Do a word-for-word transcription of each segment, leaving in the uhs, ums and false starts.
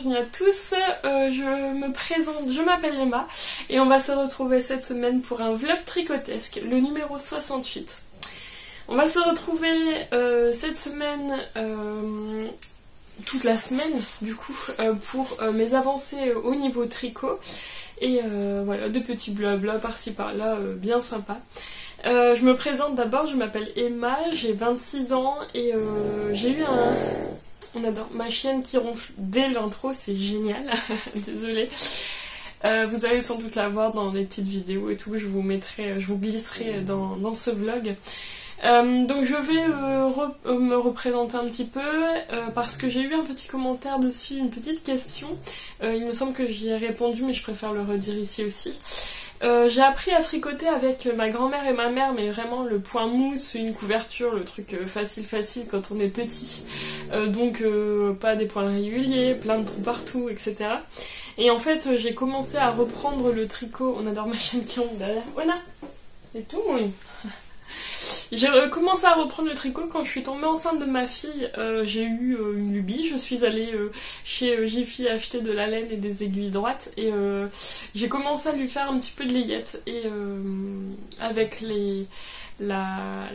bienvenue à tous, euh, je me présente, je m'appelle Emma et on va se retrouver cette semaine pour un vlog tricotesque, le numéro soixante-huit. On va se retrouver euh, cette semaine, euh, toute la semaine du coup, euh, pour euh, mes avancées au niveau tricot et euh, voilà, de petits blabla par-ci par-là, euh, bien sympa. Euh, je me présente d'abord, je m'appelle Emma, j'ai vingt-six ans et euh, j'ai eu un... On adore ma chienne qui ronfle dès l'intro, c'est génial, désolée. Euh, vous allez sans doute la voir dans les petites vidéos et tout, je vous mettrai, je vous glisserai dans, dans ce vlog. Euh, donc je vais euh, re, euh, me représenter un petit peu euh, parce que j'ai eu un petit commentaire dessus, une petite question. Euh, il me semble que j'y ai répondu mais je préfère le redire ici aussi. Euh, j'ai appris à tricoter avec ma grand-mère et ma mère, mais vraiment le point mousse, une couverture, le truc euh, facile facile quand on est petit, euh, donc euh, pas des points réguliers, plein de trous partout, et cetera. Et en fait euh, j'ai commencé à reprendre le tricot, on adore ma chaîne qui ronfle derrière, voilà, c'est tout oui. J'ai commencé à reprendre le tricot quand je suis tombée enceinte de ma fille. Euh, j'ai eu euh, une lubie, je suis allée euh, chez euh, Jiffy acheter de la laine et des aiguilles droites et euh, j'ai commencé à lui faire un petit peu de layette et euh, avec les la,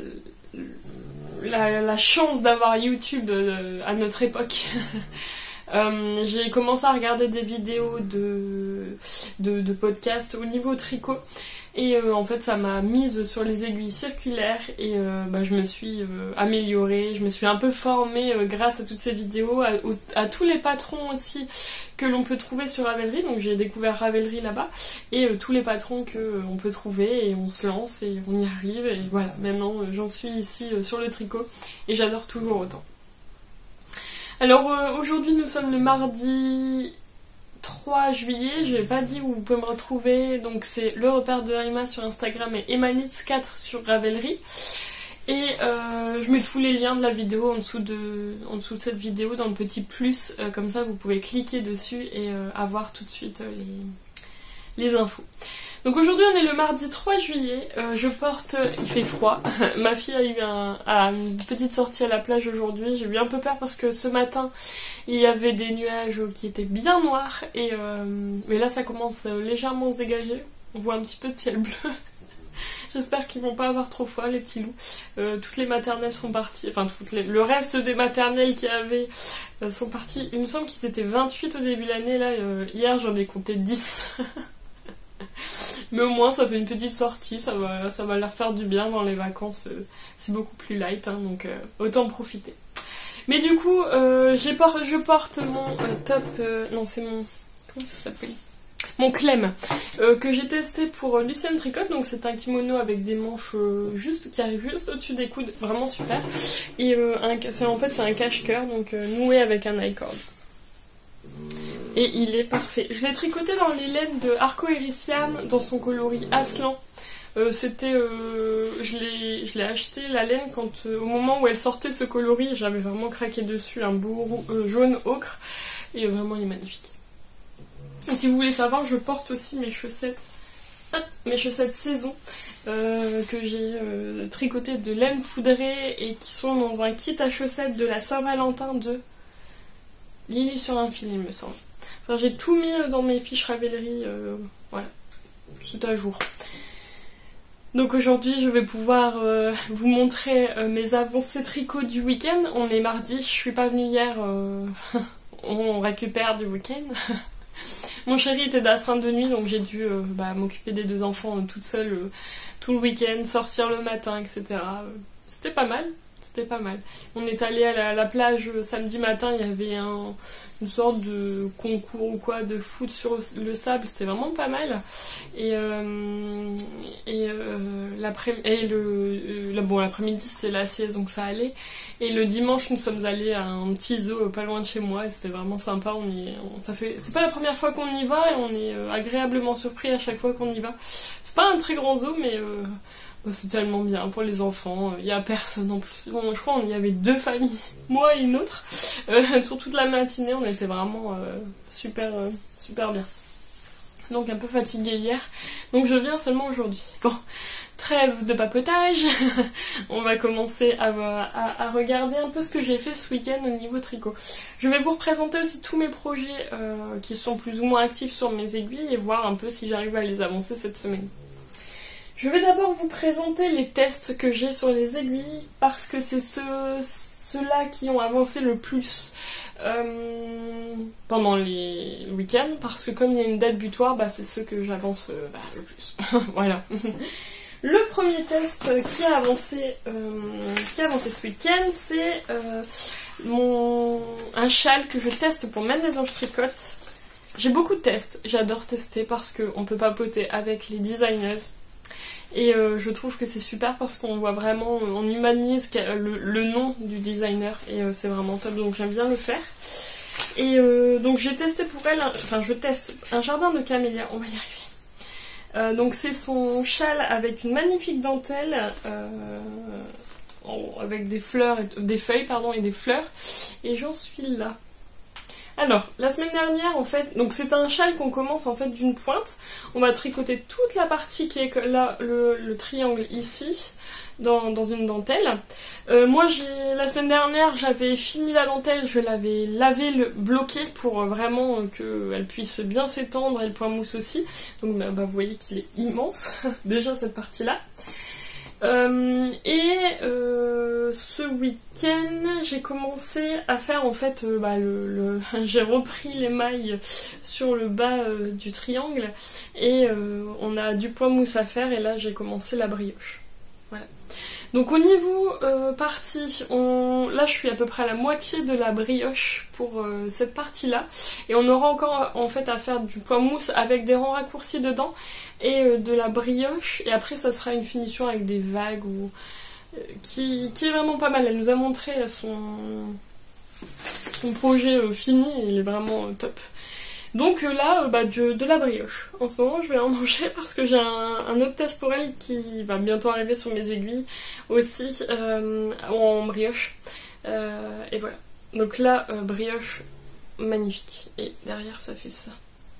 la, la chance d'avoir YouTube euh, à notre époque. Euh, j'ai commencé à regarder des vidéos de, de, de podcasts au niveau tricot et euh, en fait ça m'a mise sur les aiguilles circulaires et euh, bah, je me suis euh, améliorée, je me suis un peu formée euh, grâce à toutes ces vidéos, à, à tous les patrons aussi que l'on peut trouver sur Ravelry, donc j'ai découvert Ravelry là-bas et euh, tous les patrons qu'on euh, peut trouver et on se lance et on y arrive et voilà, maintenant euh, j'en suis ici euh, sur le tricot et j'adore toujours autant. Alors euh, aujourd'hui nous sommes le mardi trois juillet, je n'ai pas dit où vous pouvez me retrouver, donc c'est le repère de Emma sur Instagram et Emmanitz quatre sur Ravelry. Et euh, je mets tous les liens de la vidéo en dessous de, en dessous de cette vidéo dans le petit plus, euh, comme ça vous pouvez cliquer dessus et euh, avoir tout de suite euh, les, les infos. Donc aujourd'hui on est le mardi trois juillet, euh, je porte, il fait froid, ma fille a eu un, a une petite sortie à la plage aujourd'hui, j'ai eu un peu peur parce que ce matin il y avait des nuages qui étaient bien noirs, et euh, mais là ça commence légèrement à se dégager, on voit un petit peu de ciel bleu. J'espère qu'ils vont pas avoir trop froid les petits loups. Euh, toutes les maternelles sont parties, enfin toutes les, le reste des maternelles qu'il y avait euh, sont parties, il me semble qu'ils étaient vingt-huit au début de l'année, là euh, hier j'en ai compté dix. Mais au moins ça fait une petite sortie, ça va, ça va leur faire du bien dans les vacances, euh, c'est beaucoup plus light, hein, donc euh, autant profiter. Mais du coup, euh, j'ai por je porte mon euh, top, euh, non c'est mon, comment ça s'appelle, mon Clem, euh, que j'ai testé pour euh, Lucienne Tricotte, donc c'est un kimono avec des manches euh, juste qui arrivent juste au-dessus des coudes, vraiment super, et euh, un, en fait c'est un cache-cœur, donc euh, noué avec un i-cord. Et il est parfait. Je l'ai tricoté dans les laines de Arco Hériciane, dans son coloris Aslan. Euh, C'était, euh, je l'ai, je l'ai acheté la laine quand, euh, au moment où elle sortait ce coloris, j'avais vraiment craqué dessus, un beau euh, jaune ocre, et vraiment il est magnifique. Et si vous voulez savoir, je porte aussi mes chaussettes, hop, mes chaussettes saison, euh, que j'ai euh, tricotées de laine poudrée et qui sont dans un kit à chaussettes de la Saint-Valentin de Lily sur un fil, il me semble. Enfin, j'ai tout mis dans mes fiches Ravelry, euh, voilà, c'est à jour. Donc aujourd'hui, je vais pouvoir euh, vous montrer euh, mes avancées tricot du week-end. On est mardi, je suis pas venue hier, euh, on récupère du week-end. Mon chéri était d'astreinte de nuit, donc j'ai dû euh, bah, m'occuper des deux enfants euh, toute seule euh, tout le week-end, sortir le matin, et cetera. C'était pas mal. C'était pas mal. On est allé à la, à la plage euh, samedi matin, il y avait un, une sorte de concours ou quoi, de foot sur le sable, c'était vraiment pas mal. Et, euh, et, euh, l'après, et le, euh, bon, l'après-midi c'était la sieste, donc ça allait. Et le dimanche, nous sommes allés à un petit zoo pas loin de chez moi, et c'était vraiment sympa. On y, on, ça fait, c'est pas la première fois qu'on y va, et on est euh, agréablement surpris à chaque fois qu'on y va. C'est pas un très grand zoo, mais... Euh, bah, c'est tellement bien pour les enfants, il n'y a personne en plus. Bon, je crois qu'il y avait deux familles, moi et une autre. Euh, sur toute la matinée, on était vraiment euh, super, euh, super bien. donc un peu fatiguée hier, donc je viens seulement aujourd'hui. Bon, trêve de papotage, on va commencer à, à, à regarder un peu ce que j'ai fait ce week-end au niveau tricot. Je vais vous représenter aussi tous mes projets euh, qui sont plus ou moins actifs sur mes aiguilles et voir un peu si j'arrive à les avancer cette semaine. Je vais d'abord vous présenter les tests que j'ai sur les aiguilles parce que c'est ceux, ceux-là qui ont avancé le plus euh, pendant les week-ends, parce que comme il y a une date butoir, bah, c'est ceux que j'avance euh, bah, le plus. Voilà. Le premier test qui a avancé, euh, qui a avancé ce week-end, c'est euh, mon un châle que je teste pour Même les Anges Tricotent. J'ai beaucoup de tests, j'adore tester parce qu'on peut papoter avec les designers. Et euh, je trouve que c'est super parce qu'on voit vraiment, on humanise le, le nom du designer et euh, c'est vraiment top, donc j'aime bien le faire. Et euh, donc j'ai testé pour elle, un, enfin je teste un jardin de camélias, on va y arriver. Euh, donc c'est son châle avec une magnifique dentelle, euh, en, avec des fleurs, et, des feuilles pardon et des fleurs. Et j'en suis là. Alors, la semaine dernière, en fait, donc c'est un châle qu'on commence en fait d'une pointe. On va tricoter toute la partie qui est là, le, le triangle ici, dans, dans une dentelle. Euh, moi, j'ai la semaine dernière, j'avais fini la dentelle, je l'avais lavé, le, bloqué pour vraiment euh, qu'elle puisse bien s'étendre et le point mousse aussi. Donc, bah, bah, vous voyez qu'il est immense, déjà cette partie-là. Euh, et euh, ce week-end, j'ai commencé à faire en fait, euh, bah, le, le j'ai repris les mailles sur le bas euh, du triangle et euh, on a du point mousse à faire et là j'ai commencé la brioche. Voilà. Donc au niveau euh, partie, on... là je suis à peu près à la moitié de la brioche pour euh, cette partie-là. Et on aura encore en fait à faire du point mousse avec des rangs raccourcis dedans et euh, de la brioche. Et après ça sera une finition avec des vagues ou... euh, qui... qui est vraiment pas mal. Elle nous a montré son, son projet euh, fini et il est vraiment euh, top. Donc euh, là, euh, bah, de, de la brioche. En ce moment, je vais en manger parce que j'ai un, un autre test pour elle qui va bientôt arriver sur mes aiguilles aussi, euh, en brioche. Euh, et voilà. Donc là, euh, brioche magnifique. Et derrière, ça fait ça.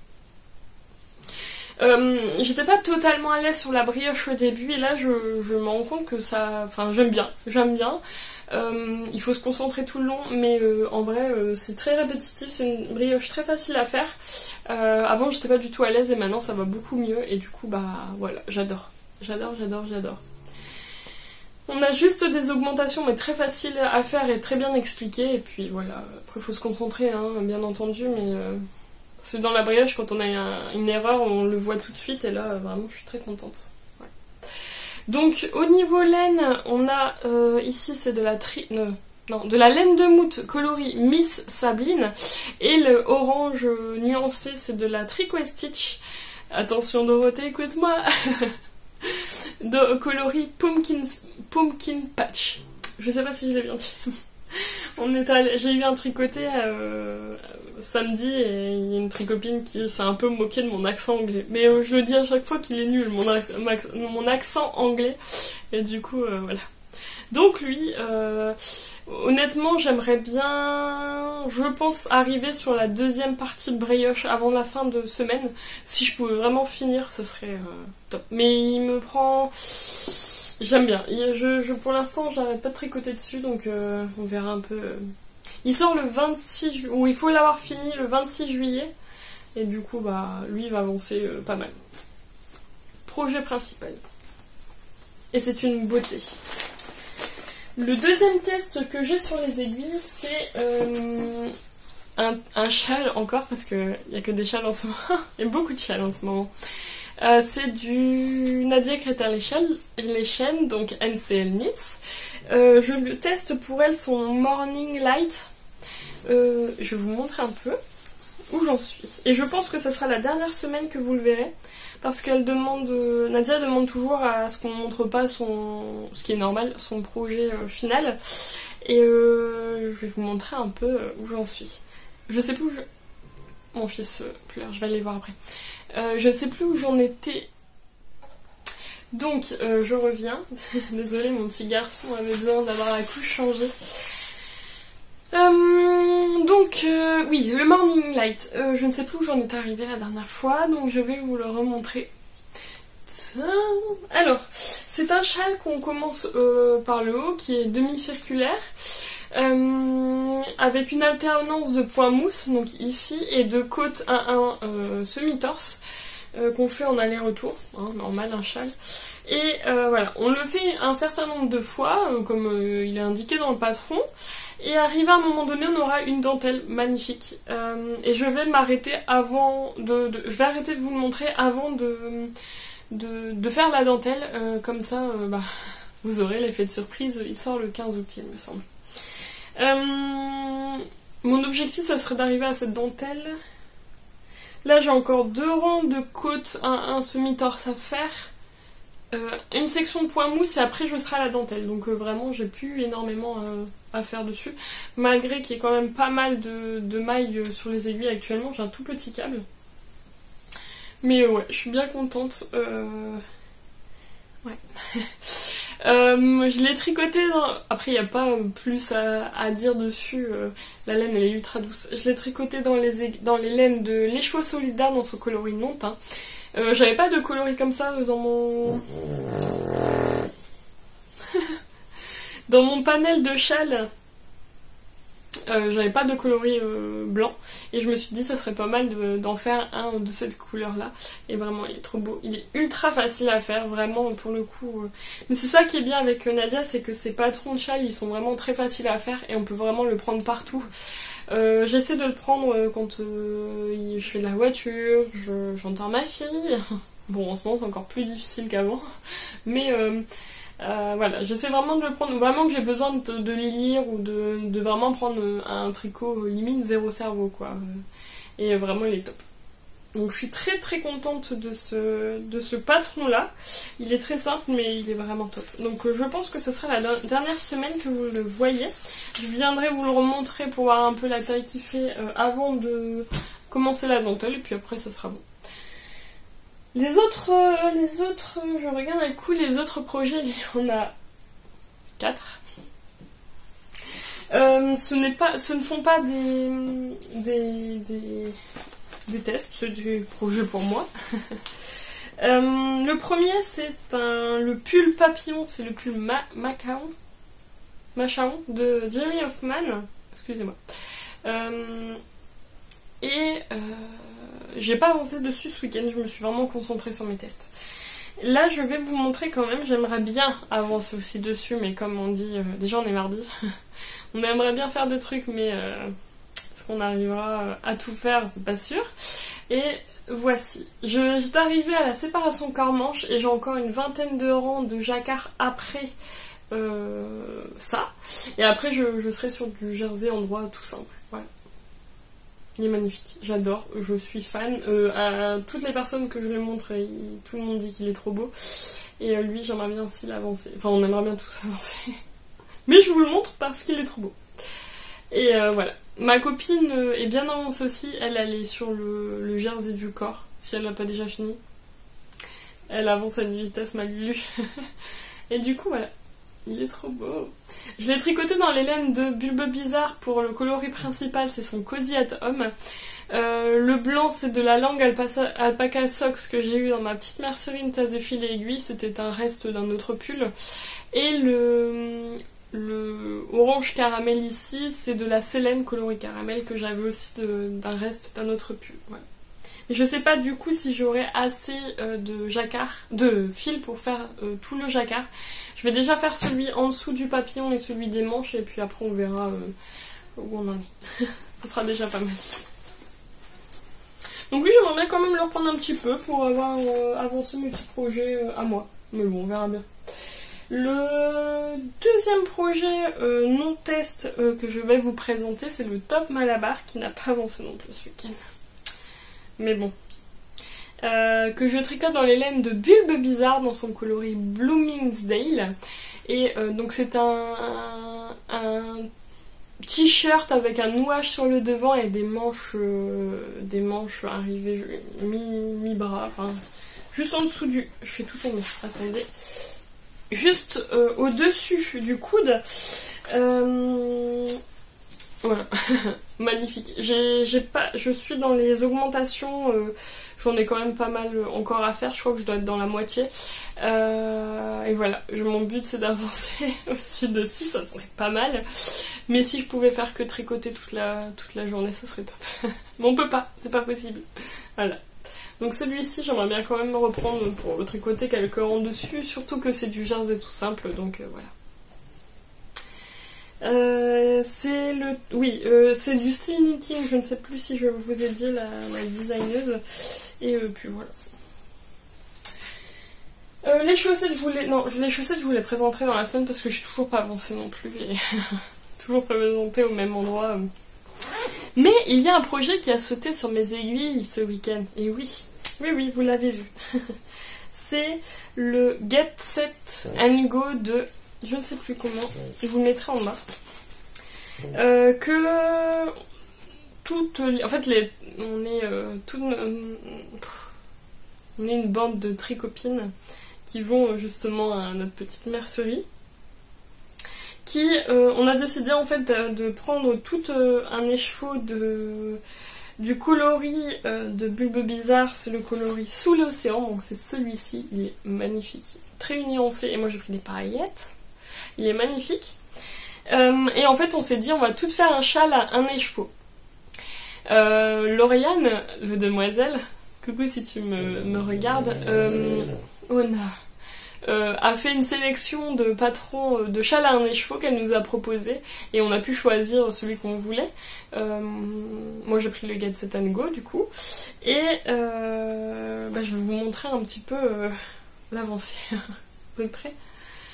Euh, j'étais pas totalement à l'aise sur la brioche au début et là, je, je me rends compte que ça... Enfin, j'aime bien. J'aime bien. Euh, il faut se concentrer tout le long, mais euh, en vrai euh, c'est très répétitif, c'est une brioche très facile à faire. Euh, avant j'étais pas du tout à l'aise et maintenant ça va beaucoup mieux et du coup bah voilà, j'adore, j'adore, j'adore, j'adore. On a juste des augmentations mais très faciles à faire et très bien expliquées et puis voilà, après faut se concentrer hein, bien entendu, mais euh, c'est dans la brioche quand on a un, une erreur on le voit tout de suite et là vraiment je suis très contente. Donc au niveau laine, on a euh, ici c'est de la tri... Euh, non, de la laine de moute coloris Miss Sabline et le orange nuancé c'est de la Tricot Stitch. Attention Dorothée, écoute-moi. De coloris Pumpkin, Pumpkin Patch. Je sais pas si je l'ai bien dit. On est allé... J'ai eu un tricoté euh, samedi et il y a une tricopine qui s'est un peu moquée de mon accent anglais. Mais euh, je le dis à chaque fois qu'il est nul, mon, ac- mon accent anglais. Et du coup, euh, voilà. Donc lui, euh, honnêtement, j'aimerais bien, je pense, arriver sur la deuxième partie de brioche avant la fin de semaine. Si je pouvais vraiment finir, ce serait euh, top. Mais il me prend... J'aime bien. Je, je, pour l'instant, j'arrête pas de tricoter dessus, donc euh, on verra un peu... Euh... Il sort le vingt-six juillet, ou il faut l'avoir fini le vingt-six juillet, et du coup, bah, lui, il va avancer euh, pas mal. Projet principal. Et c'est une beauté. Le deuxième test que j'ai sur les aiguilles, c'est euh, un, un châle encore, parce qu'il n'y a que des châles en ce moment. Il y a beaucoup de châles en ce moment. Euh, c'est du Nadia Creter-Lechen, donc N C L Knits. Euh, je le teste pour elle son Morning Light. Euh, je vais vous montrer un peu où j'en suis. Et je pense que ça sera la dernière semaine que vous le verrez. Parce qu'elle demande, Nadia demande toujours à ce qu'on ne montre pas son, ce qui est normal, son projet euh, final. Et euh, je vais vous montrer un peu où j'en suis. Je sais plus où je... Mon fils euh, pleure, je vais aller voir après. Euh, je ne sais plus où j'en étais. Donc, euh, je reviens. Désolée, mon petit garçon avait besoin d'avoir la couche changée. Euh, donc, donc euh, oui, le Morning Light, euh, je ne sais plus où j'en étais arrivée la dernière fois, donc je vais vous le remontrer. Alors, c'est un châle qu'on commence euh, par le haut, qui est demi-circulaire, euh, avec une alternance de points mousse, donc ici, et de côte un un euh, semi-torse, euh, qu'on fait en aller-retour, hein, normal, un châle. Et euh, voilà, on le fait un certain nombre de fois, euh, comme euh, il est indiqué dans le patron, et arrivé à un moment donné, on aura une dentelle magnifique. Euh, et je vais m'arrêter avant de, de... Je vais arrêter de vous le montrer avant de... De, de faire la dentelle, euh, comme ça, euh, bah, vous aurez l'effet de surprise, il sort le quinze août, il me semble. Euh, mon objectif, ça serait d'arriver à cette dentelle. Là, j'ai encore deux rangs de côte, un, un semi-torse à faire, euh, une section de point mousse, et après, je serai à la dentelle. Donc, euh, vraiment, j'ai plus énormément euh, à faire dessus, malgré qu'il y ait quand même pas mal de, de mailles sur les aiguilles actuellement. J'ai un tout petit câble. Mais ouais, je suis bien contente. Euh... Ouais. euh, je l'ai tricoté dans... Après, il n'y a pas plus à, à dire dessus. Euh, la laine, elle est ultra douce. Je l'ai tricoté dans les, aig... dans les laines de Les Chevaux Solidaires dans son coloris non teint. Euh, J'avais pas de coloris comme ça dans mon... dans mon panel de châle. Euh, j'avais pas de coloris euh, blanc et je me suis dit ça serait pas mal d'en de, faire un de cette couleur là, et vraiment il est trop beau, il est ultra facile à faire vraiment pour le coup, euh... mais c'est ça qui est bien avec Nadia, c'est que ses patrons de châle ils sont vraiment très faciles à faire et on peut vraiment le prendre partout. Euh, j'essaie de le prendre quand euh, je fais de la voiture, j'entends ma fille, bon en ce moment c'est encore plus difficile qu'avant, mais euh, Euh, voilà, j'essaie vraiment de le prendre, vraiment que j'ai besoin de, de lire ou de, de vraiment prendre un tricot limite zéro cerveau quoi. Et vraiment il est top. Donc je suis très très contente de ce, de ce patron là. Il est très simple mais il est vraiment top. Donc je pense que ce sera la dernière semaine que vous le voyez. Je viendrai vous le remontrer pour voir un peu la taille qu'il fait euh, avant de commencer la dentelle et puis après ça sera bon. Les autres, euh, les autres, je regarde un coup, les autres projets, il y en a quatre. Euh, ce n'est pas, ce ne sont pas des, des, des, des tests, c'est des projets pour moi. euh, le premier, c'est un, le pull papillon, c'est le pull ma, Macaon, Machaon de Jeremy Hoffman, excusez-moi. Euh, et euh, j'ai pas avancé dessus ce week-end, je me suis vraiment concentrée sur mes tests. Là, je vais vous montrer quand même, j'aimerais bien avancer aussi dessus, mais comme on dit, euh, déjà on est mardi, on aimerait bien faire des trucs, mais euh, est-ce qu'on arrivera à tout faire, c'est pas sûr. Et voici, je, j'étais arrivée à la séparation corps-manche et j'ai encore une vingtaine de rangs de jacquard après euh, ça. Et après, je, je serai sur du jersey en droit tout simple, voilà. Il est magnifique, j'adore, je suis fan. Euh, à toutes les personnes que je le montre, il, tout le monde dit qu'il est trop beau. Et euh, lui, j'aimerais bien aussi l'avancer. Enfin, on aimerait bien tous avancer. Mais je vous le montre parce qu'il est trop beau. Et euh, voilà. Ma copine euh, est bien avancée aussi. Elle, elle est sur le, le jersey du corps, si elle l'a pas déjà fini. Elle avance à une vitesse mal lue. Et du coup, voilà. Il est trop beau. Je l'ai tricoté dans les laines de Bulbe Bizarre pour le coloris principal, c'est son Cozy at Home. Euh, le blanc, c'est de la langue alpaca, alpaca socks que j'ai eu dans ma petite mercerie tasse de fil et aiguille, c'était un reste d'un autre pull. Et le, le orange caramel ici, c'est de la Célène coloris caramel que j'avais aussi d'un reste d'un autre pull. Voilà. Et je sais pas du coup si j'aurai assez euh, de jacquard, de fil pour faire euh, tout le jacquard. Je vais déjà faire celui en dessous du papillon et celui des manches et puis après on verra euh, où on en est. Ça sera déjà pas mal. Donc oui, j'aimerais bien quand même le reprendre un petit peu pour avoir euh, avancé mes petits projets euh, à moi. Mais bon, on verra bien. Le deuxième projet euh, non test euh, que je vais vous présenter, c'est le top Malabar qui n'a pas avancé non plus ce week-end. Mais bon. Euh, que je tricote dans les laines de Bulbe Bizarre dans son coloris Bloomingsdale. Et euh, donc c'est un, un, un t-shirt avec un nouage sur le devant et des manches euh, des manches arrivées mi-bras, mi enfin juste en dessous du... Je fais tout tomber, attendez. Juste euh, au-dessus du coude. Euh, Voilà, magnifique. J'ai, j'ai pas, je suis dans les augmentations, euh, j'en ai quand même pas mal encore à faire, je crois que je dois être dans la moitié. Euh, et voilà, je, mon but c'est d'avancer aussi dessus, ça serait pas mal. Mais si je pouvais faire que tricoter toute la, toute la journée, ça serait top. Mais on peut pas, c'est pas possible. Voilà. Donc celui-ci, j'aimerais bien quand même reprendre pour le tricoter quelques rangs dessus, surtout que c'est du jersey tout simple, donc euh, voilà. Euh, c'est le... Oui, euh, c'est du style knitting, je ne sais plus si je vous ai dit la, la designeuse. Et euh, puis voilà. Euh, les chaussettes, je vous les... Non, les chaussettes, je vous les présenterai dans la semaine parce que je suis toujours pas avancée non plus. Et toujours présentée au même endroit. Mais il y a un projet qui a sauté sur mes aiguilles ce week-end. Et oui, oui, oui, vous l'avez vu. C'est le Get Set and Go de... Je ne sais plus comment, je vous le mettrai en bas. Euh, que toutes les, en fait, les, on est euh, toutes, euh, on est une bande de tricopines qui vont justement à notre petite mercerie. Qui, euh, on a décidé en fait de, de prendre tout euh, un écheveau de du coloris euh, de Bulbe Bizarre, c'est le coloris Sous l'océan, donc c'est celui-ci, il est magnifique, très nuancé, et moi j'ai pris des paillettes. Il est magnifique. Euh, et en fait, on s'est dit, on va tout faire un châle à un écheveau. Euh, Lauriane, le demoiselle, coucou si tu me, me regardes, euh, oh non, euh, a fait une sélection de patrons de châle à un écheveau qu'elle nous a proposé. Et on a pu choisir celui qu'on voulait. Euh, moi, j'ai pris le Get Set and Go, du coup. Et euh, bah, je vais vous montrer un petit peu euh, l'avancée. Vous êtes prêts ?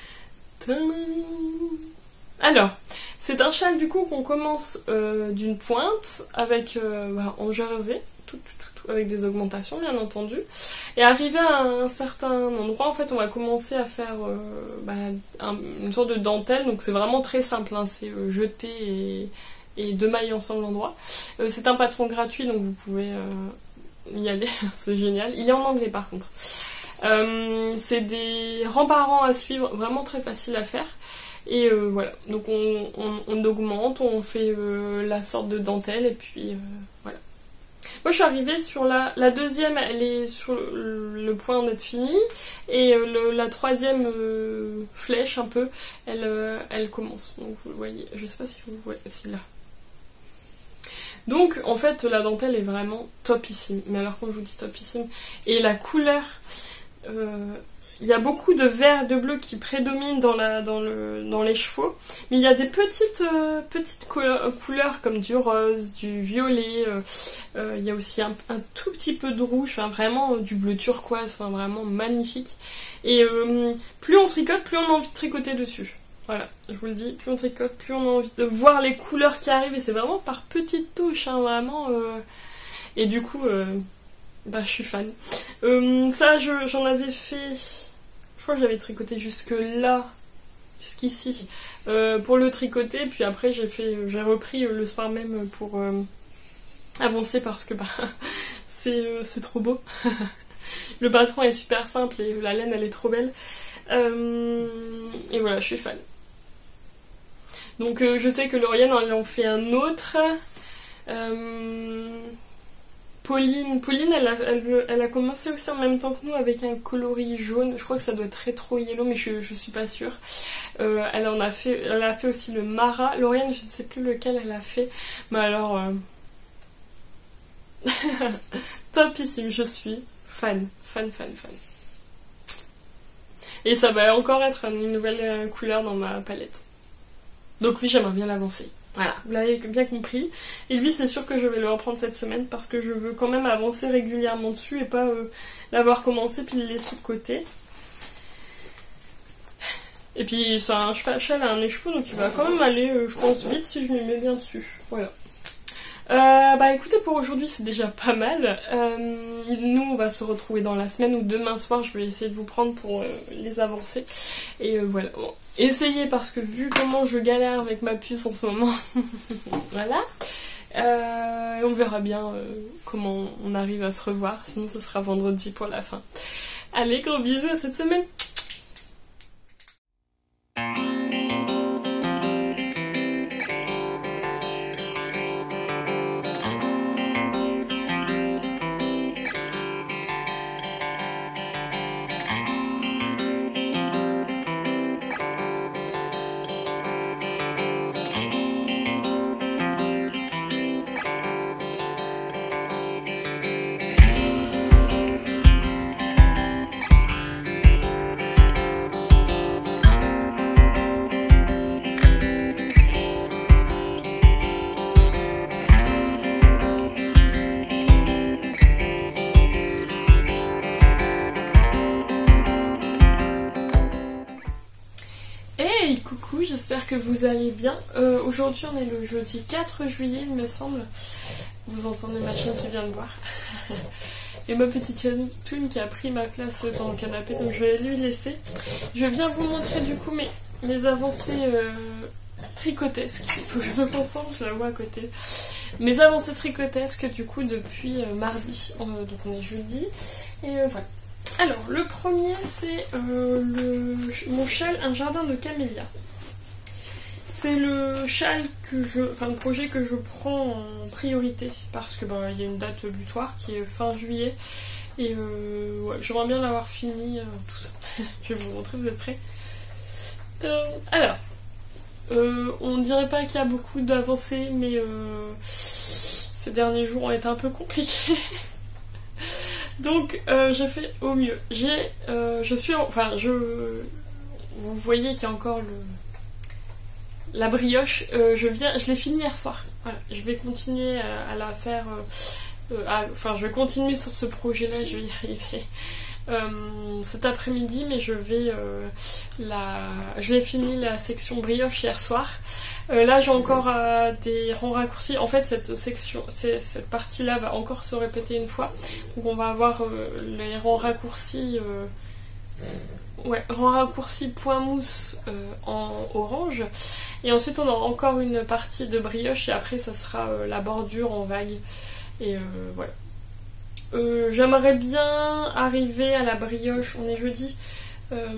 Alors, c'est un châle du coup qu'on commence euh, d'une pointe avec euh, bah, en jersey, tout, tout, tout, avec des augmentations bien entendu. Et arrivé à un certain endroit, en fait, on va commencer à faire euh, bah, un, une sorte de dentelle. Donc c'est vraiment très simple, hein, c'est euh, jeter et, et deux mailles ensemble l'endroit. Euh, c'est un patron gratuit, donc vous pouvez euh, y aller, c'est génial. Il est en anglais par contre. Euh, c'est des rangs par rang à suivre, vraiment très facile à faire. Et euh, voilà, donc on, on, on augmente, on fait euh, la sorte de dentelle et puis euh, voilà. Moi je suis arrivée sur la, la deuxième, elle est sur le, le point d'être finie. Et euh, le, la troisième euh, flèche un peu, elle, euh, elle commence. Donc vous le voyez, je sais pas si vous voyez, si là. Donc en fait la dentelle est vraiment topissime. Mais alors quand je vous dis topissime, et la couleur... Il euh, y a beaucoup de vert et de bleu qui prédominent dans, la, dans, le, dans les chevaux, mais il y a des petites, euh, petites couleurs, couleurs comme du rose, du violet, il euh, euh, y a aussi un, un tout petit peu de rouge, enfin, vraiment euh, du bleu turquoise, enfin, vraiment magnifique. Et euh, plus on tricote, plus on a envie de tricoter dessus. Voilà, je vous le dis, plus on tricote, plus on a envie de voir les couleurs qui arrivent, et c'est vraiment par petites touches, hein, vraiment. Euh... Et du coup... Euh... Bah, je suis fan. Euh, ça, je, j'en avais fait... Je crois que j'avais tricoté jusque là, jusqu'ici, euh, pour le tricoter. Puis après, j'ai fait, j'ai repris le soir même pour euh, avancer parce que bah, c'est, euh, c'est trop beau. Le patron est super simple et la laine, elle est trop belle. Euh, et voilà, je suis fan. Donc, euh, je sais que Lauriane, elle en fait un autre. Euh... Pauline, Pauline elle, a, elle, elle a commencé aussi en même temps que nous avec un coloris jaune. Je crois que ça doit être rétro yellow, mais je, je suis pas sûre. Euh, elle en a fait, elle a fait aussi le Mara. Lauriane, je ne sais plus lequel elle a fait, mais alors euh... topissime. Je suis fan, fan, fan, fan. Et ça va encore être une nouvelle couleur dans ma palette. Donc oui, j'aimerais bien l'avancer. Voilà, vous l'avez bien compris. Et lui, c'est sûr que je vais le reprendre cette semaine parce que je veux quand même avancer régulièrement dessus et pas euh, l'avoir commencé puis le laisser de côté. Et puis, c'est un châle à un écheveau, donc il va quand même aller, euh, je pense, vite si je me mets bien dessus. Voilà. Euh, bah écoutez, pour aujourd'hui c'est déjà pas mal. Euh, nous on va se retrouver dans la semaine ou demain soir, je vais essayer de vous prendre pour euh, les avancer. Et euh, voilà, bon, essayez parce que vu comment je galère avec ma puce en ce moment, voilà. Euh, on verra bien euh, comment on arrive à se revoir, sinon ce sera vendredi pour la fin. Allez, gros bisous à cette semaine. j'espère que vous allez bien. Euh, aujourd'hui on est le jeudi quatre juillet il me semble. Vous entendez ma chienne qui vient de boire. Et ma petite chienne Toon qui a pris ma place dans le canapé, donc je vais lui laisser. Je viens vous montrer du coup mes, mes avancées euh, tricotesques. Il faut que je me concentre, je la vois à côté. Mes avancées tricotesques du coup depuis euh, mardi, euh, donc on est jeudi. Et euh, voilà. Alors, le premier, c'est euh, le, mon châle Un jardin de camélia. C'est le châle que je, enfin le projet que je prends en priorité parce que bah, il y a une date butoir qui est fin juillet et euh, ouais, j'aimerais bien l'avoir fini, euh, tout ça. Je vais vous montrer, vous êtes prêts? euh, Alors, euh, on dirait pas qu'il y a beaucoup d'avancées, mais euh, ces derniers jours ont été un peu compliqués. Donc euh, j'ai fait au mieux. J'ai, euh, je suis, en, enfin je, vous voyez qu'il y a encore le, la brioche. Euh, je viens, je l'ai fini hier soir. Voilà, je vais continuer à, à la faire. Euh, euh, à, enfin, je vais continuer sur ce projet-là. Je vais y arriver euh, cet après-midi, mais je vais euh, la, je l'ai fini la section brioche hier soir. Euh, là j'ai encore euh, des rangs raccourcis. En fait cette section, cette partie là va encore se répéter une fois. Donc on va avoir euh, les rangs raccourcis, euh, ouais, rangs raccourcis point mousse euh, en orange. Et ensuite on aura encore une partie de brioche et après ça sera euh, la bordure en vague. Et euh, voilà. Euh, J'aimerais bien arriver à la brioche, on est jeudi. Euh,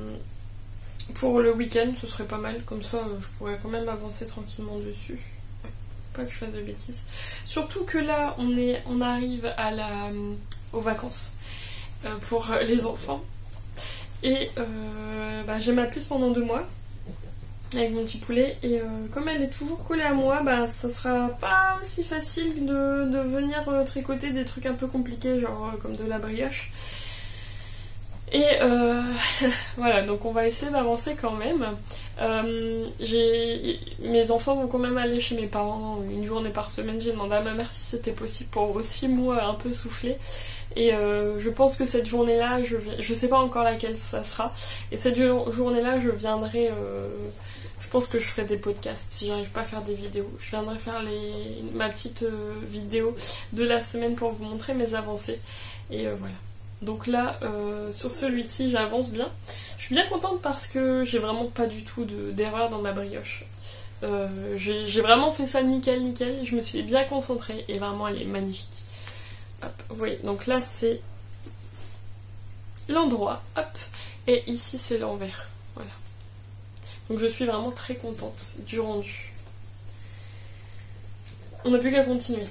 Pour le week-end, ce serait pas mal, comme ça je pourrais quand même avancer tranquillement dessus. Ouais, pas que je fasse de bêtises. Surtout que là, on, est, on arrive à la, aux vacances euh, pour les enfants. Et euh, bah, j'ai ma puce pendant deux mois avec mon petit poulet. Et euh, comme elle est toujours collée à moi, bah, ça sera pas aussi facile de, de venir euh, tricoter des trucs un peu compliqués, genre euh, comme de la brioche. Et euh, voilà, donc on va essayer d'avancer quand même. Euh, j'ai, mes enfants vont quand même aller chez mes parents une journée par semaine. J'ai demandé à ma mère si c'était possible pour aussi moi un peu souffler. Et euh, je pense que cette journée-là, je, je sais pas encore laquelle ça sera. Et cette journée-là, je viendrai... Euh, je pense que je ferai des podcasts si j'arrive pas à faire des vidéos. Je viendrai faire les, ma petite euh, vidéo de la semaine pour vous montrer mes avancées. Et euh, voilà. Donc là, euh, sur celui-ci, j'avance bien. Je suis bien contente parce que j'ai vraiment pas du tout d'erreur dans ma brioche. Euh, j'ai vraiment fait ça nickel, nickel. Je me suis bien concentrée et vraiment, elle est magnifique. Hop, vous voyez, donc là, c'est l'endroit. Hop, et ici, c'est l'envers. Voilà. Donc je suis vraiment très contente du rendu. On n'a plus qu'à continuer.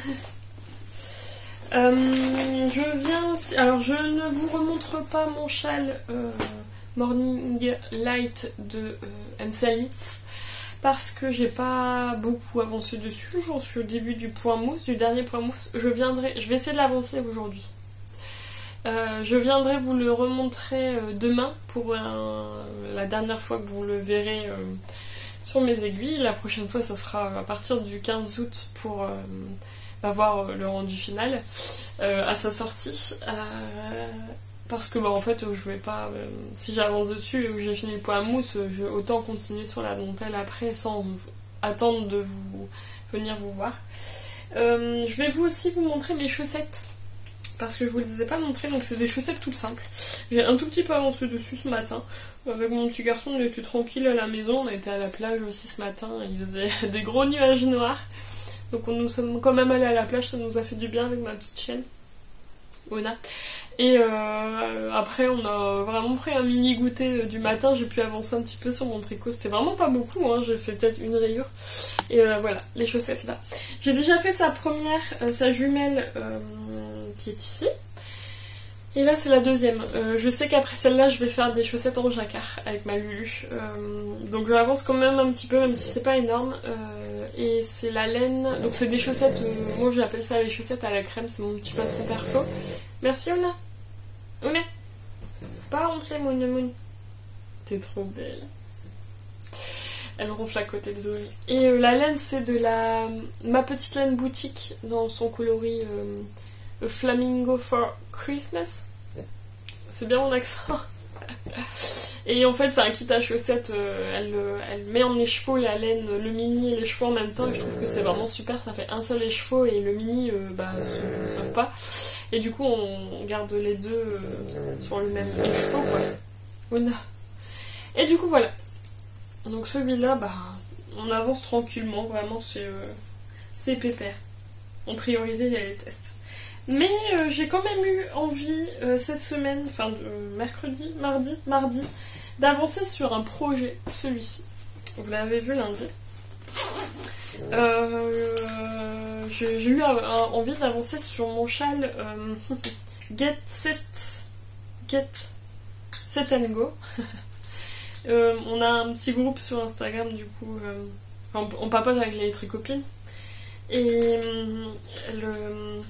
Euh, je viens, alors je ne vous remontre pas mon châle euh, Morning Light de euh, Anselitz parce que j'ai pas beaucoup avancé dessus. J'en suis au début du point mousse, du dernier point mousse. Je viendrai, je vais essayer de l'avancer aujourd'hui. Euh, je viendrai vous le remontrer euh, demain pour un, la dernière fois que vous le verrez euh, sur mes aiguilles. La prochaine fois, ça sera à partir du quinze août pour euh, va voir le rendu final euh, à sa sortie euh, parce que bah en fait je vais pas euh, si j'avance dessus et que j'ai fini le point à mousse, je vais autant continuer sur la dentelle après sans attendre de vous venir vous voir. Euh, je vais vous aussi vous montrer mes chaussettes parce que je vous les ai pas montrées, donc c'est des chaussettes toutes simples. J'ai un tout petit peu avancé dessus ce matin. Avec mon petit garçon, on était tranquille à la maison, on était à la plage aussi ce matin, il faisait des gros nuages noirs. Donc on nous sommes quand même allés à la plage, ça nous a fait du bien avec ma petite chienne, Ona. Et euh, après on a vraiment pris un mini goûter du matin, j'ai pu avancer un petit peu sur mon tricot, c'était vraiment pas beaucoup, hein. J'ai fait peut-être une rayure. Et euh, voilà, les chaussettes là. J'ai déjà fait sa première, euh, sa jumelle euh, qui est ici. Et là c'est la deuxième. Euh, je sais qu'après celle-là je vais faire des chaussettes en jacquard avec ma Lulu. Euh, donc je avance quand même un petit peu, même si c'est pas énorme. Euh, et c'est la laine. Donc c'est des chaussettes, euh, moi j'appelle ça les chaussettes à la crème, c'est mon petit patron perso. Merci Ona. Ona. Faut pas rentrer mon Moon. T'es trop belle. Elle ronfle à côté de Zoé. Et euh, la laine c'est de la ma petite laine boutique dans son coloris euh, Flamingo for Christmas. C'est bien mon accent. Et en fait c'est un kit à chaussettes, euh, elle, elle met en écheveau la laine, le mini et l'écheveau en même temps, et je trouve que c'est vraiment super, ça fait un seul écheveau et le mini euh, bah, se, ne sauve pas. Et du coup on garde les deux euh, sur le même écheveau quoi. Voilà. Et du coup voilà. Donc celui-là, bah, on avance tranquillement, vraiment c'est euh, c'est pépère. En priorité il y a les tests. Mais euh, j'ai quand même eu envie euh, cette semaine, enfin euh, mercredi, mardi, mardi, d'avancer sur un projet, celui-ci. Vous l'avez vu lundi. Euh, j'ai eu un, un, envie d'avancer sur mon châle euh, Get Set Get Set and Go. euh, on a un petit groupe sur Instagram du coup, euh, on, on papote avec les tricopines. Et euh, le...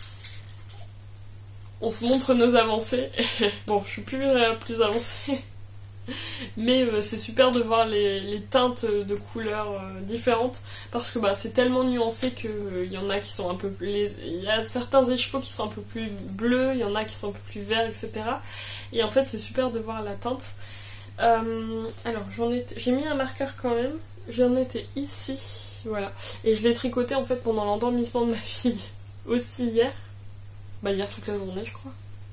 on se montre nos avancées. Bon, je suis plus, euh, plus avancée. Mais euh, c'est super de voir les, les teintes de couleurs euh, différentes. Parce que bah, c'est tellement nuancé qu'il euh, y en a qui sont un peu plus... Il y a certains écheveaux qui sont un peu plus bleus, il y en a qui sont un peu plus verts, et cetera. Et en fait, c'est super de voir la teinte. Euh, alors, j'en étais... j'ai mis un marqueur quand même. J'en étais ici. Voilà. Et je l'ai tricoté en fait pendant l'endormissement de ma fille. Aussi hier. Bah hier toute la journée je crois.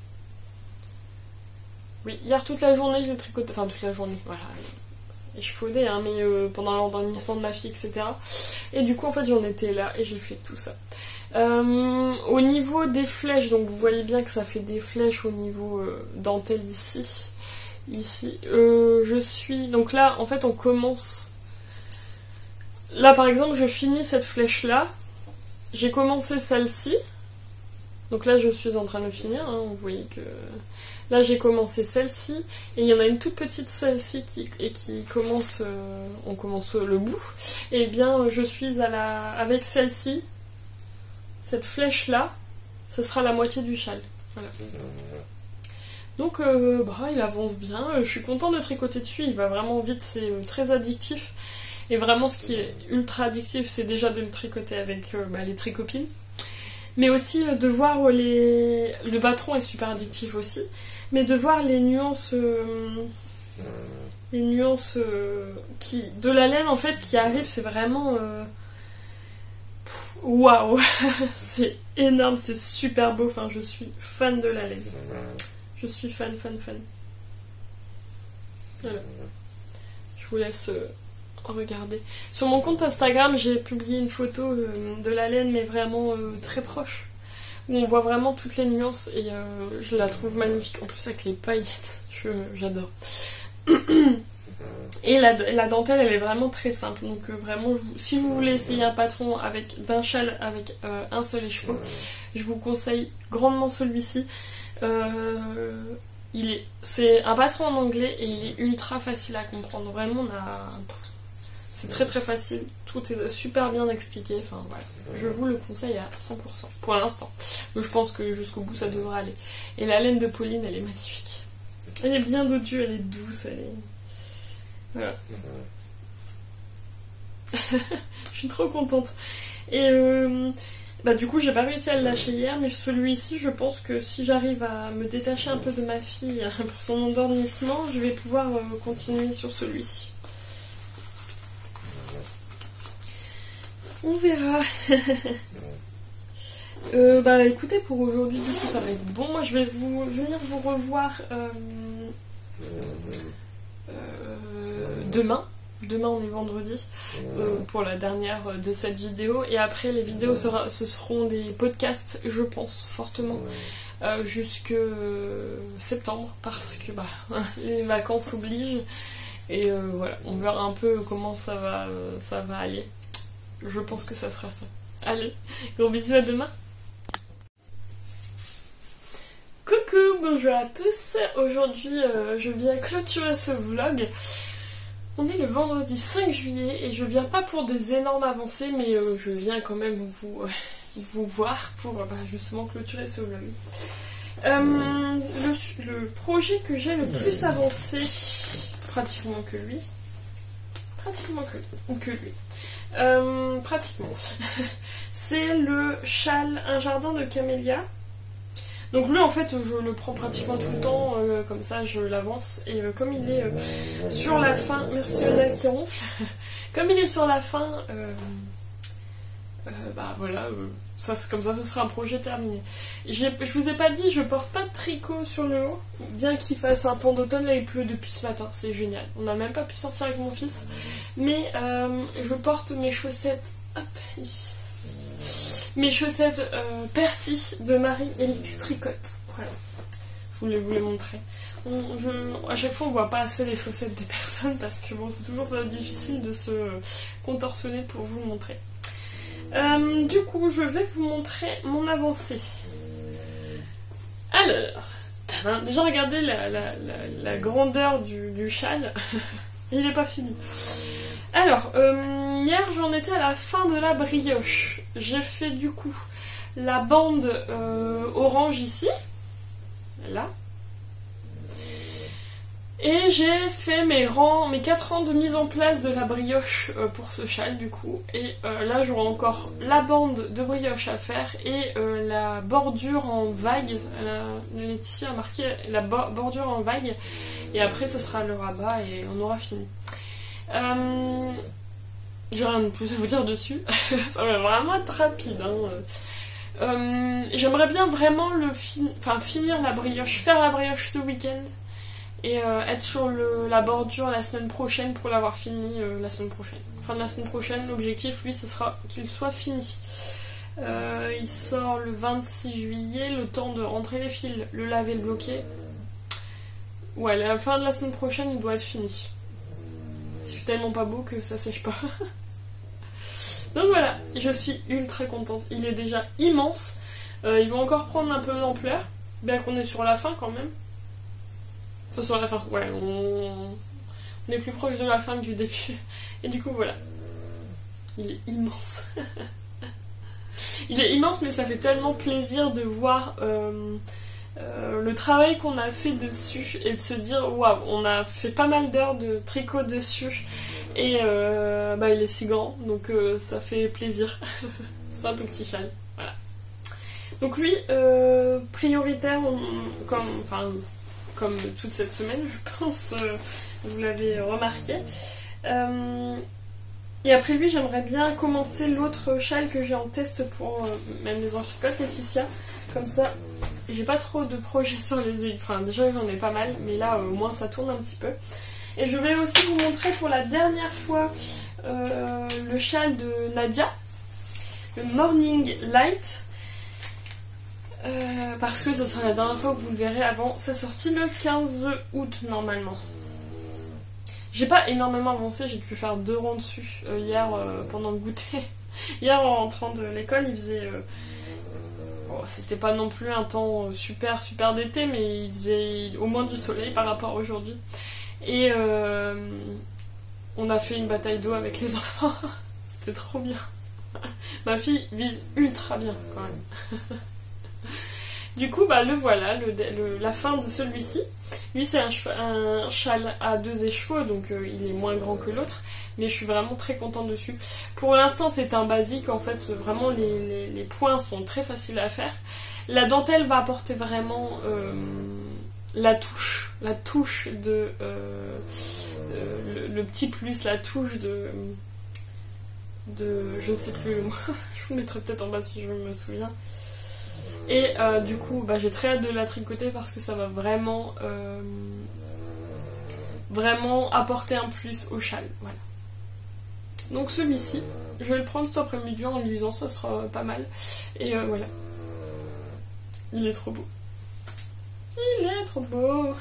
Oui, hier toute la journée je l'ai tricoté, enfin toute la journée, voilà. Échafaudé, hein, mais euh, pendant l'endormissement de ma fille, et cetera. Et du coup en fait j'en étais là et j'ai fait tout ça. Euh, au niveau des flèches, donc vous voyez bien que ça fait des flèches au niveau euh, dentelle ici. Ici. Euh, je suis... Donc là en fait on commence... Là par exemple je finis cette flèche là. J'ai commencé celle-ci. Donc là je suis en train de finir, hein, vous voyez que... Là j'ai commencé celle-ci, et il y en a une toute petite celle-ci qui, et qui commence... Euh, on commence le bout. Et bien je suis à la... avec celle-ci, cette flèche-là, ce sera la moitié du châle. Voilà. Donc euh, bah, il avance bien, je suis contente de tricoter dessus, il va vraiment vite, c'est euh, très addictif. Et vraiment ce qui est ultra addictif, c'est déjà de le tricoter avec euh, bah, les tricopines. Mais aussi de voir les... Le batron est super addictif aussi. Mais de voir les nuances... Euh... Les nuances euh... qui... de la laine en fait qui arrivent, c'est vraiment... Waouh. C'est énorme, c'est super beau. Enfin, je suis fan de la laine. Je suis fan, fan, fan. Voilà. Je vous laisse... Euh... Regardez. Sur mon compte Instagram, j'ai publié une photo euh, de la laine, mais vraiment euh, très proche, où on voit vraiment toutes les nuances, et euh, je la trouve magnifique. En plus avec les paillettes, je, j'adore. Et la, la dentelle, elle est vraiment très simple. Donc euh, vraiment, je, si vous voulez essayer un patron avec d'un châle avec euh, un seul écheveau, je vous conseille grandement celui-ci. Euh, il est, c'est un patron en anglais et il est ultra facile à comprendre. Vraiment, on a... C'est très très facile, tout est super bien expliqué, enfin voilà, je vous le conseille à cent pour cent, pour l'instant. Mais je pense que jusqu'au bout ça devrait aller. Et la laine de Pauline, elle est magnifique. Elle est bien dodue, elle est douce, elle est... Voilà. Je suis trop contente. Et euh, bah du coup j'ai pas réussi à le lâcher hier, mais celui-ci je pense que si j'arrive à me détacher un peu de ma fille pour son endormissement, je vais pouvoir euh, continuer sur celui-ci. On verra. euh, bah écoutez, pour aujourd'hui du coup ça va être bon. Moi je vais vous venir vous revoir euh, euh, demain. Demain on est vendredi euh, pour la dernière de cette vidéo. Et après les vidéos sera, ce seront des podcasts, je pense fortement, euh, jusque septembre, parce que bah les vacances obligent. Et euh, voilà, on verra un peu comment ça va, euh, ça va aller. Je pense que ça sera ça. Allez, gros bisous, à demain. Coucou, bonjour à tous. Aujourd'hui, euh, je viens clôturer ce vlog. On est le vendredi cinq juillet et je viens pas pour des énormes avancées, mais euh, je viens quand même vous, euh, vous voir pour bah, justement clôturer ce vlog. Euh, le, le projet que j'ai le plus avancé, pratiquement que lui, pratiquement que, que lui, Euh, pratiquement. C'est le châle Un jardin de camélia. Donc lui en fait je le prends pratiquement tout le temps, euh, comme ça je l'avance. Et euh, comme il est euh, sur la fin, merci Ona qui ronfle, comme il est sur la fin, euh, euh, bah voilà, euh, ça, comme ça ce sera un projet terminé. Je vous ai pas dit, je porte pas de tricot sur le haut, bien qu'il fasse un temps d'automne, là il pleut depuis ce matin, c'est génial. On n'a même pas pu sortir avec mon fils, mais euh, je porte mes chaussettes, hop, ici. Mes chaussettes euh, Percy de Marie-Élix Tricotte. Voilà. Je voulais vous les montrer. On, je, à chaque fois, on voit pas assez les chaussettes des personnes parce que bon, c'est toujours difficile de se contorsionner pour vous le montrer. Euh, du coup, je vais vous montrer mon avancée. Alors, t'as déjà regardé la, la, la, la grandeur du, du châle. Il n'est pas fini. Alors, euh, hier j'en étais à la fin de la brioche. J'ai fait du coup la bande euh, orange ici, là. Et j'ai fait mes rangs, mes quatre rangs de mise en place de la brioche euh, pour ce châle du coup. Et euh, là j'aurai encore la bande de brioche à faire et euh, la bordure en vague. La, Laetitia a marqué la bo bordure en vague. Et après ce sera le rabat et on aura fini. Euh, J'ai rien de plus à vous dire dessus. Ça va vraiment être rapide. Hein. Euh, J'aimerais bien vraiment le fin enfin, finir la brioche, faire la brioche ce week-end. Et euh, être sur le, la bordure la semaine prochaine pour l'avoir fini euh, la semaine prochaine. Fin de la semaine prochaine, l'objectif, lui, ce sera qu'il soit fini. Euh, il sort le vingt-six juillet, le temps de rentrer les fils, le laver, le bloquer. Ouais, la fin de la semaine prochaine, il doit être fini. C'est tellement pas beau que ça sèche pas. Donc voilà, je suis ultra contente. Il est déjà immense. Euh, il va encore prendre un peu d'ampleur, bien qu'on est sur la fin quand même. Enfin, sur la fin, ouais, on... on est plus proche de la fin que du début. Et du coup, voilà. Il est immense. Il est immense, mais ça fait tellement plaisir de voir euh, euh, le travail qu'on a fait dessus et de se dire, waouh, on a fait pas mal d'heures de tricot dessus. Et euh, bah, il est si grand, donc euh, ça fait plaisir. C'est pas un tout petit châle. Voilà. Donc lui, euh, prioritaire, on, comme... Enfin, comme toute cette semaine, je pense, euh, vous l'avez remarqué. Euh, et après lui, j'aimerais bien commencer l'autre châle que j'ai en test pour euh, même les anticotes, Laetitia. Comme ça, j'ai pas trop de projets sur les aiguilles. Enfin, déjà, j'en ai pas mal, mais là, euh, au moins, ça tourne un petit peu. Et je vais aussi vous montrer pour la dernière fois euh, le châle de Nadia, le Morning Light. Euh, parce que ça sera la dernière fois que vous le verrez avant sa sortie le quinze août normalement. J'ai pas énormément avancé, j'ai pu faire deux rangs dessus euh, hier euh, pendant le goûter. Hier en rentrant de l'école, il faisait... Euh, bon, c'était pas non plus un temps super super d'été, mais il faisait au moins du soleil par rapport à aujourd'hui. Et euh, on a fait une bataille d'eau avec les enfants. C'était trop bien. Ma fille vise ultra bien quand même. Du coup, bah, le voilà, le, le, la fin de celui-ci. Lui, c'est un, un châle à deux écheveaux, donc euh, il est moins grand que l'autre. Mais je suis vraiment très contente dessus. Pour l'instant, c'est un basique. En fait, vraiment, les, les, les points sont très faciles à faire. La dentelle va apporter vraiment euh, la touche. La touche de... Euh, euh, le, le petit plus, la touche de... de je ne sais plus le mot. Je vous le mettrai peut-être en bas si je me souviens. Et euh, du coup, bah, j'ai très hâte de la tricoter parce que ça va vraiment, euh, vraiment apporter un plus au châle. Voilà. Donc celui-ci, je vais le prendre cet après-midi en l'usant, ça sera pas mal. Et euh, voilà. Il est trop beau. Il est trop beau.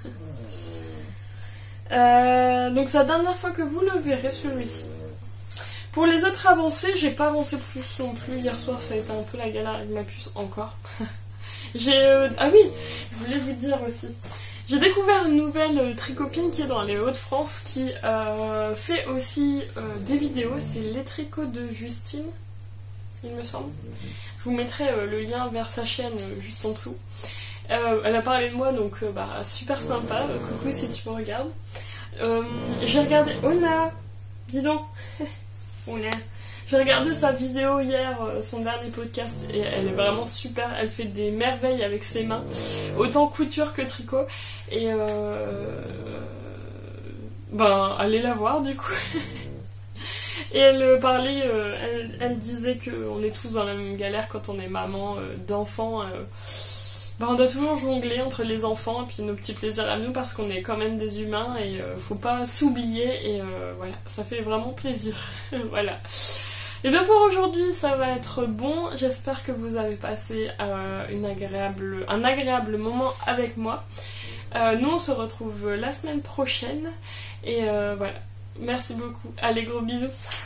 euh, donc c'est la dernière fois que vous le verrez, celui-ci. Pour les autres avancées, j'ai pas avancé plus non plus. Hier soir, ça a été un peu la galère avec ma puce encore. J'ai... Euh... Ah oui, je voulais vous dire aussi. J'ai découvert une nouvelle tricopine qui est dans les Hauts-de-France qui euh, fait aussi euh, des vidéos. C'est les tricots de Justine, il me semble. Je vous mettrai euh, le lien vers sa chaîne euh, juste en dessous. Euh, elle a parlé de moi, donc euh, bah, super sympa. Euh, coucou si tu me regardes. Euh, j'ai regardé... Ona, dis donc. Ona. J'ai regardé sa vidéo hier, euh, son dernier podcast, et elle est vraiment super. Elle fait des merveilles avec ses mains, autant couture que tricot. Et euh... ben, allez la voir du coup. Et elle parlait, euh, elle, elle disait qu'on est tous dans la même galère quand on est maman euh, d'enfants. Euh, ben on doit toujours jongler entre les enfants et puis nos petits plaisirs à nous parce qu'on est quand même des humains et euh, faut pas s'oublier et euh, voilà, ça fait vraiment plaisir. Voilà. Et bien pour aujourd'hui ça va être bon, j'espère que vous avez passé euh, une agréable, un agréable moment avec moi. Euh, nous on se retrouve la semaine prochaine et euh, voilà. Merci beaucoup. Allez, gros bisous.